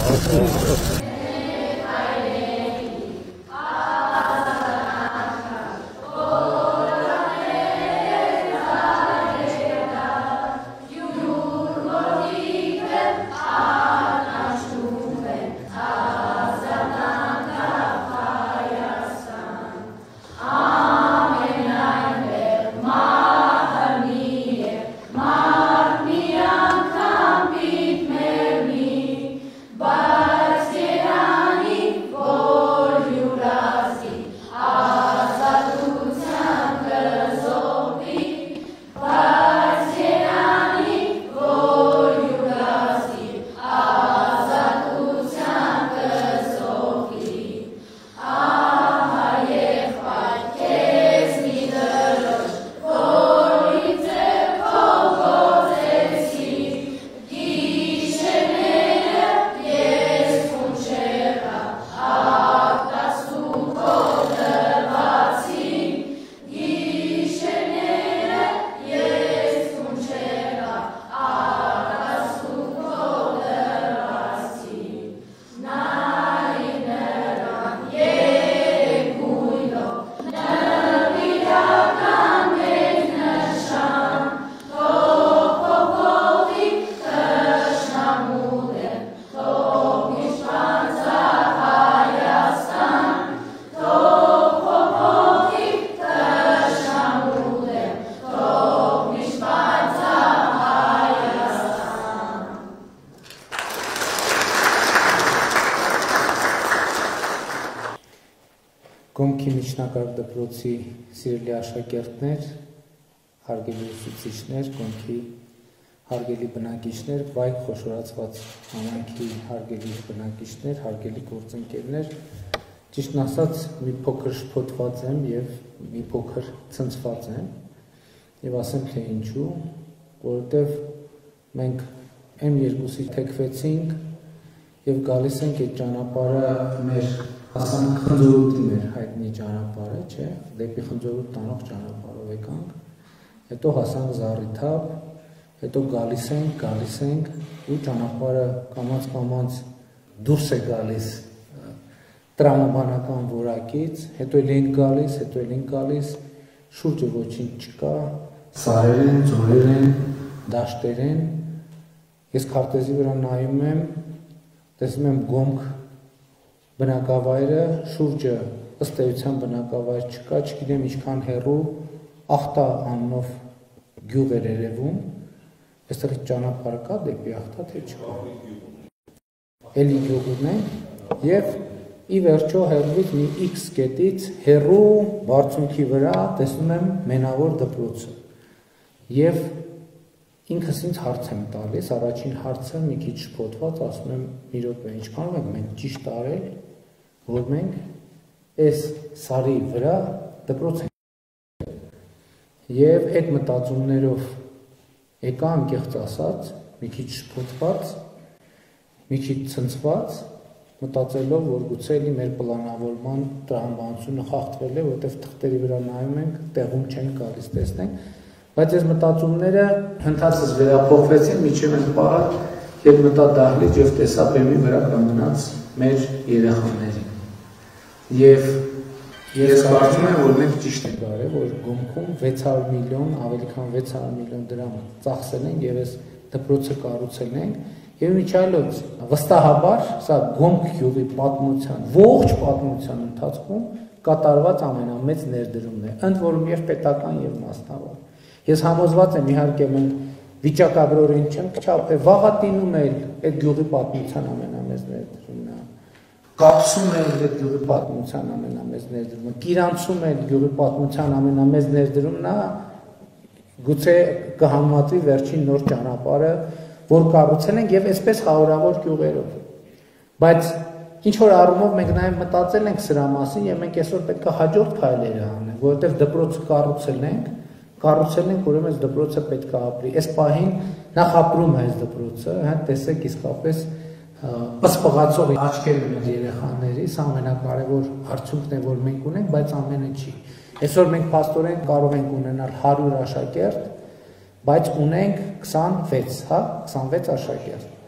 Գոմքի միջնակարգ դպրոցի սիրելի աշակերտներ, հարգելի ուսուցիչներ, Գոմքի հարգելի բնակիչներ, վայ խոշորացված համայնքի հարգելի բնակիչներ, հարգելի գործընկերներ, ճիշտն ասած մի փոքր շփոթված եմ եւ մի փոքր ցնցված եմ եւ ասեմ թե ինչու, որովհետեւ մենք M2-ի թեքվեցինք եւ գալիս ենք այդ ճանապարհը մեր հասանք խնձորուտի մեր հայտնի ճանապարհը, չէ, դեպի խնձորուտ տանող ճանապարհով եկանք, հետո հասանք Զառիթափ, հետո գալիս ենք ու ճանապարհը կամաց դուրս է գալիս տրամաբանական որակից, հետո ենք գալիս, շուրջը ոչինչ չկա, սարեր են, ձորեր են, դաշտեր են, ես քարտեզի վրա նայում եմ, տեսնում եմ Գոմք բնակավայրը, շուրջը ըստ էության բնակավայր չկա, չգիտեմ ինչքան հեռու, Ախտա անունով գյուղ էր երևում, այստեղ ճանապարհ կա դեպի Ախտա, թե չկա։ Էլի գյուղն է եւ ի վերջո հեռվից մի X կետից հեռու բարձունքի վրա տեսնում եմ մենավոր դպրոցը։ Եվ ինքս ինձ հարց եմ տալիս, առաջին հարցը մի քիչ շփոթված, ասում եմ՝ մի րոպե, ինչքանով ենք մենք ճիշտ արել, որ մենք այս սարի վրա դպրոց ենք։ Եվ այդ մտածումներով եկա անկեղծ ասած, մի քիչ շփոթված, մի քիչ ցնցված, մտածելով, որ գուցե էլի մեր պլանավորման տրամաբանությունը խախտվել է, որովհետև թղթերի վրա նայում ենք, տեղում չենք գալիս տեսնենք, բայց այս մտածումները հնդածս վերափոխվեցին, միջև են պարակ, երբ մտա դահլիճ եւ տեսա բեմի վրա կանգնած մեր երեխաներին։ Եվ ես կարծում եմ, որ մենք ճիշտ ենք արել, որ Գոմքում 600 միլիոն, ավելի քան 600 միլիոն դրամ ծախսել ենք եւ այս դպրոցը կառուցել ենք, եւ միջայլոց վստահաբար սա Գոմք գյուղի պատմության, ողջ պատմության ընթացքում կատարված ամենամեծ ներդրումն է, ընդ որում եւ պետական եւ մասնավոր։ Ես համոզված եմ, իհարկե մենք վիճակագրորեն չենք չափել, վաղատինում էլ այդ գյուղի պատմության ամենամեծ ներդրումն է, կապսում էլ այդ գյուղի պատմության ամենամեծ ներդրումը, Կիրանցում էլ գյուղի պատմության ամենամեծ ներդրումն է, գուցե կհամատվի վերջին նոր ճանապարհը, որ կառուցել ենք եւ այսպես հարյուրավոր գյուղերով։ Բայց ինչ որ առումով մենք նաեւ մտածել ենք սրա մասին եւ մենք այսօր պետք է հաջորդ քայլերը անենք, որովհետեւ դպրոցը կառուցել ենք, ուրեմն այս դպրոցը պետք է ապրի։ Այս պահին նախ ապրում է այս դպրոցը, հա, տեսեք իսկապես պսպղացող աչքեր ունեն երեխաների, սա ամենակարևոր արդյունքն է, որ մենք ունենք, բայց ամենը չի։ Այսօր մենք փաստորեն կարող ենք ունենալ 100 աշակերտ, բայց ունենք 26, հա, 26 աշակերտ։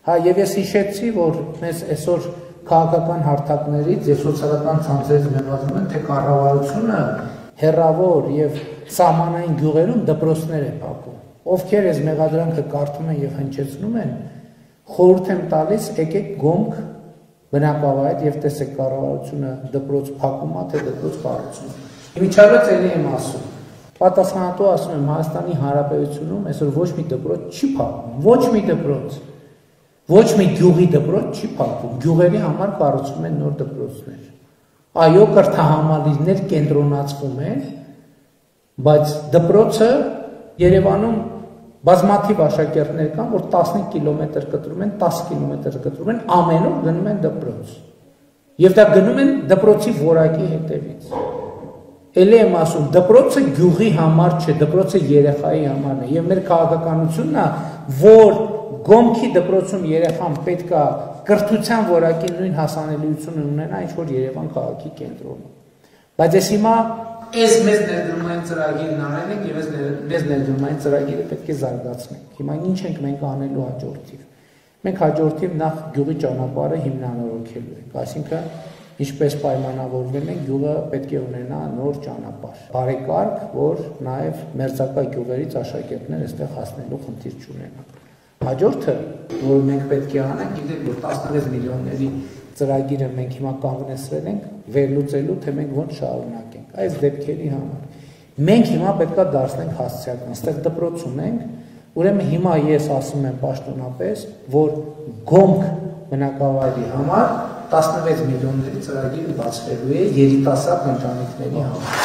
Հա, եւ ես հիշեցի, որ մեզ այսօր քաղաքական հարթակներից եւ սոցիալական ցանցերից մեղադրում են, թե կառավարությունը հերավոր եւ սահմանային գյուղերում դպրոցներ է փակում։ Ովքեր այս մեղադրանքը կարդում են եւ հնչեցնում են, խորհուրդ եմ տալիս, եկեք գոմք բնակավայր եւ տեսեք կառավարությունը դպրոց փակում է, թե դպրոց կառուցում։ Միջավայրից էլի եմ ասում։ Պատասխանատու ասում եմ, Հայաստանի Հանրապետությունում այսօր ոչ մի դպրոց չի փակվում, ոչ մի դպրոց, ոչ մի գյուղի դպրոց չի փակվում, գյուղերի համար կառուցվում են նոր դպրոցներ։ Այո, կրթահամալիրներ կենտրոնացվում են, բայց դպրոցը Երևանում բազմաթիվ աշակերտներ կան, որ 15 կիլոմետր կտրում են, 10 կիլոմետր կտրում են, ամեն օր գնում են դպրոց։ Եվ դա գնում են դպրոցի որակի հետևից։ Էլի եմ ասում, դպրոցը գյուղի համար չէ, դպրոցը երեխայի համարն է, եւ մեր քաղաքականությունն է, որ գոմքի դպրոցում երեխան պետքա կրթության որակի նույն հասանելիություն ունենա, ինչ որ Երևան քաղաքի կենտրոնում։ Բայց ես հիմա այս մեծ ներդրումային ծրագիրն արել ենք եւ այս մեծ ներդրումային ծրագիրը պետք է զարգացնենք։ Հիմա ինչ ենք մենք անելու հաջորդիվ։ Մենք հաջորդիվ նախ գյուղի ճանապարհը հիմնանորոգելու ենք, այսինքն ինչպես պայմանավորվել են, գյուղը պետք է ունենա նոր ճանապարհ, բարեկարգ, որ նաև մերձակա գյուղերից աշակերտներ այստեղ հասնելու խնդիր չունենան։ Հաջորդը, որ մենք պետք է անենք, գիտեք, որ 16 միլիոնների ծրագիրը մենք հիմա կանգնեցրել ենք, վերլուծելու, թե մենք ոնց շարունակենք այս դեպքերի համար։ Մենք հիմա պետքա դարձնենք հասցեական, այստեղ դպրոց ունենք, ուրեմն հիմա ես ասում եմ պաշտոնապես, որ գոմք բնակավայրի համար 16 միլիոնների ծրագիրը բացվելու է երիտասարդ ընտանիքների համար։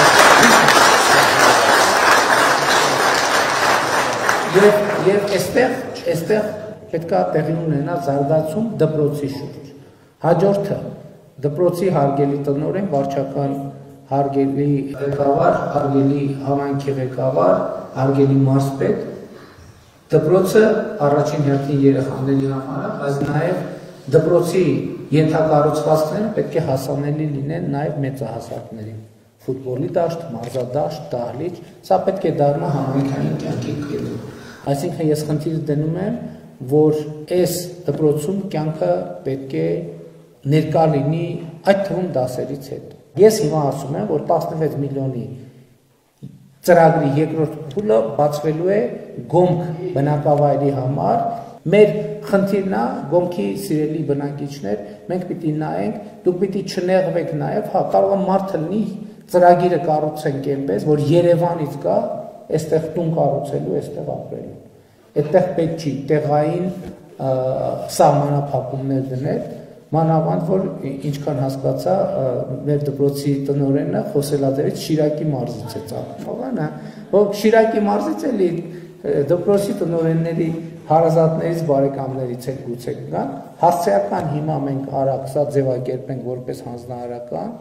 Եվ այստեղ պետք է տեղի ունենա զարգացում դպրոցի շուրջ։ Հաջորդը դպրոցի հարգելի տնօրեն, վարչական հարգելի ղեկավար, հարգելի համայնքի ղեկավար, հարգելի մարզպետ, դպրոցը առաջին հերթին երեխաների համար է, բայց նաև դպրոցի ենթակառուցվածքները պետք է հասանելի լինեն նաև մեծահասակներին։ Ֆուտբոլի դաշտ, մարզադաշտ, դահլիճ, սա պետք է դառնա համայնքային կյանքի կետը։ Այսինքն ես խնդիր դնում եմ, որ այս դպրոցում կյանքը պետք է ներկա լինի այդ թվում դասերից հետո։ Ես հիմա ասում եմ, որ 16 միլիոնի ծրագրի երկրորդ փուլը բացվելու է գոմք բնակավայրի համար։ Մեր խնդիրն է, գոմքի սիրելի բնակիչներ, մենք պիտի նայենք, դուք պիտի չնեղվեք նաև, հա, կարող է մարդը լինի ծրագիրը կառուցենք այնպես, որ Երևանից գա այստեղ տուն կառուցելու, այստեղ ապրելու։ Այդտեղ պետք չի տեղային սահմանափակումներ դնել, մանավանդ որ ինչքան հասկացա մեր դպրոցի տնօրենը խոսելաձևից Շիրակի մարզից է ծաղկում, որ Շիրակի մարզից էլի դպրոցի տնօրենների հարազատներից բարեկամներից էլ գուցե կգան, հասցեական հիմա մենք արագ սա ձևակերպենք որպես հանձնարարական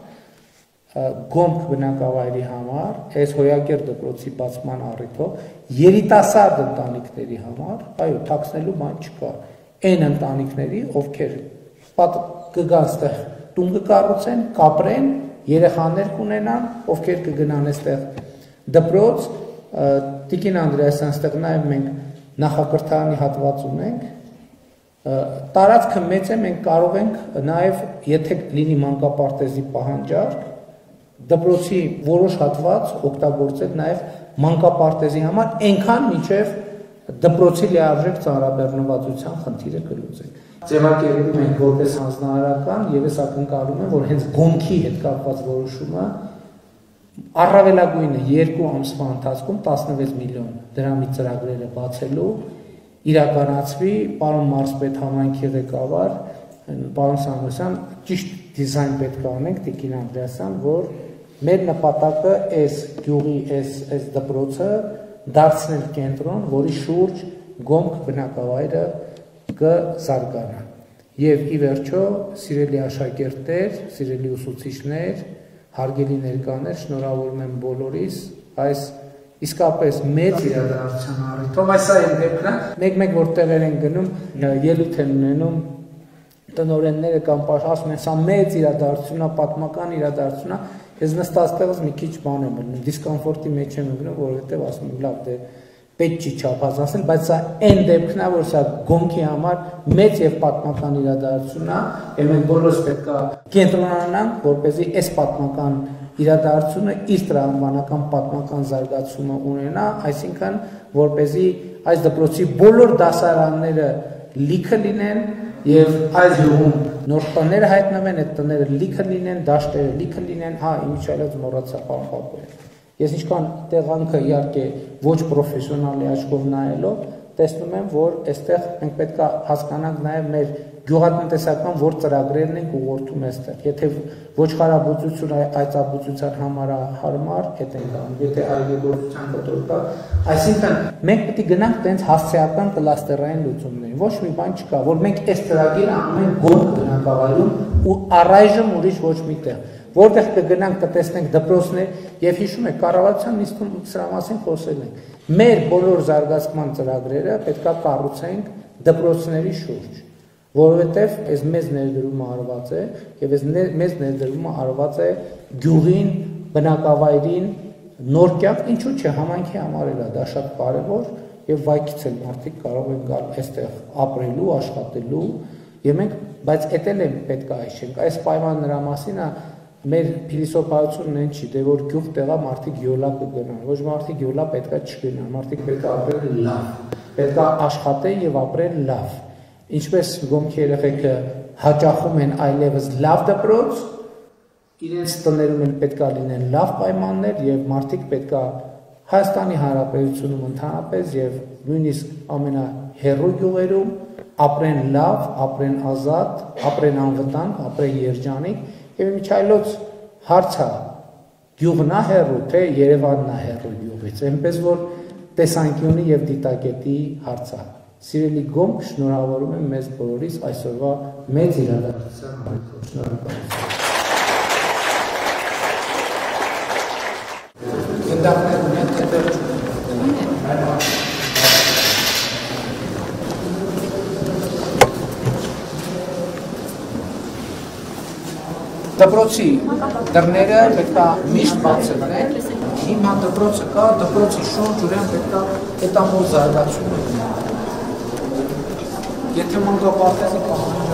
գոմք բնակավայրի համար, այս հոյակեր դպրոցի բացման առիթով, երիտասարդ ընտանիքների համար, այո, թաքցնելու բան չկա, այն ընտանիքների, ովքեր կգան ստեղ տուն կկառուցեն, կապրեն, երեխաներ կունենան, ովքեր կգնան այստեղ դպրոց, Տիկին Անդրեասյան, ստեղ նաև մենք նախակրթարանի հատված ունենք, տարածքը մեծ է, մենք կարող ենք նաև, եթե լինի մանկապարտեզի պահանջարկ, դպրոցի որոշ հատված օգտագործել նաև մանկապարտեզի համար, այնքան մինչև դպրոցի լիարժեք ծանրաբեռնվածության խնդիրը կլուծենք։ Ձևակերպում ենք որպես հանձնարարական եւ ես ակնկալում եմ, որ հենց գոմքի հետ կապված որոշումը առավելագույնը 2 ամսվա ընթացքում 16 միլիոն դրամի ծրագրերը բացելու իրականացվի, պարոն մարզպետ համայնքի ղեկավար, պարոն Սամոսյան, ճիշտ դիզայն պետք է անենք, Տիկին Անդրեասյան, որ մեր նպատակը այս գյուղի, այս դպրոցը դարձնել կենտրոն, որի շուրջ գոմք բնակավայրը կզարգանա։ Եվ ի վերջո, սիրելի աշակերտներ, սիրելի ուսուցիչներ, հարգելի ներկաներ, շնորհավորում եմ բոլորիս այս իսկապես մեծ իրադարձության առիթով, այս այն դեպքն է, մեկ-մեկ որ տեղեր են գնում, ելույթ են ունենում, տնօրենները կամ ասում են, սա մեծ իրադարձություն է, պատմական իրադարձություն է, ես նստած տեղս մի քիչ բան եմ մնում, դիսկոմֆորտի մեջ եմ մնում, որովհետև ասում եմ, լավ, դե պետք չի չափազանցնել, բայց սա այն դեպքն է, որ սա գոմքի համար մեծ եւ պատմական իրադարձություն է, եւ մենք բոլորս պետք է կենտրոնանանք, որպեսզի այս պատմական իրադարձությունը իր տրամաբանական պատմական զարգացումը ունենա, այսինքն որպեսզի այս դպրոցի բոլոր դասարանները լիքը լինեն եւ այս գյուղում նոր տներ հայտնվեն, այդ տները լիքը լինեն, դաշտերը լիքը լինեն, իմիջիայլոց մոռացա պարփապել։ Ես ինչքան տեղանքը իհարկե ոչ պրոֆեսիոնալի աչքով նայելով տեսնում եմ, որ այստեղ մենք պետք է հասկանանք նաև մեր գյուղատնտեսական որ ծրագրերն ենք ուղղորդում այստեղ։ Եթե ոչխարաբուծությունը այծաբուծության համար հարմար, այդ ենք անում, եթե այգեգործության կտոր կա, այսինքն մենք պետք է գնանք տենց հասցեական կլաստերային լուծումներին։ Ոչ մի բան չկա, որ մենք այս ծրագիրը անում ենք գոնք բնակավայրում ու առայժմ ուրիշ ոչ մի տեղ։ Որտեղ կգնանք կտեսնենք դպրոցներ եւ հիշում եք կառավարության նիստում սրա մասին խոսել ենք։ Մեր բոլոր զարգացման ծրագրերը պետքա կառուցենք դպրոցների շուրջ, որովհետեւ այս մեծ ներդրումը արված է եւ այս մեծ ներդրումը արված է գյուղին, բնակավայրին, նոր կյանք, ինչու՞ չէ, համայնքի համար էլ է դա շատ կարեւոր եւ վայքից էլ մարդիկ կարող են գալ այստեղ ապրելու, աշխատելու եւ մենք, բայց էդ էլ պետք է հիշենք, այս պայման նրա մասին է մեր փիլիսոփայությունն են չի, դե որ գյուղ տեղա մարդիկ յոլա կգնան, ոչ մարդիկ յոլա պետքա չգնան, մարդիկ պետքա ապրեն լավ, պետքա աշխատեն եւ ապրեն լավ։ Ինչպես գոմքի երեխեքը հաճախում են այլևս լավ դպրոց, իրենց տներում էլ պետքա լինեն լավ պայմաններ եւ մարդիկ պետքա Հայաստանի Հանրապետությունում ընդհանրապես եւ նույնիսկ ամենահեռու գյուղերում ապրեն լավ, ապրեն ազատ, ապրեն անվտանգ, ապրեն երջանիկ եւ միջայլոց հարցը գյուղն է հեռու, թե Երևանն է հեռու գյուղից, այնպես որ տեսանկյունի եւ դիտակետի հարց է։ Սիրելի գոմք, շնորհավորում եմ մեզ բոլորիս այսօրվա մեծ իրադարձության համար։ Շնորհակալություն։ Դպրոցի դռները պետք է միշտ բաց լինեն, հիմա դպրոցը կա, դպրոցի շուրջ ուրեմն պետք է այդ ամբողջ զարգացումը լինի։ Եթե մանկապարտեզի